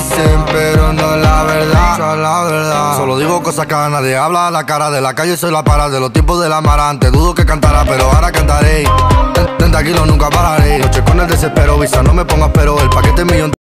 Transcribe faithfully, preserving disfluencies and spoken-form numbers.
dicen, pero no la verdad, esa es la verdad. Solo digo cosas que nadie habla. La cara de la calle soy la para de los tiempos del amarante. Dudo que cantara, pero ahora cantaré. treinta kilos nunca pararé. Noche con el desespero, visa no me pongas pero. El paquete millón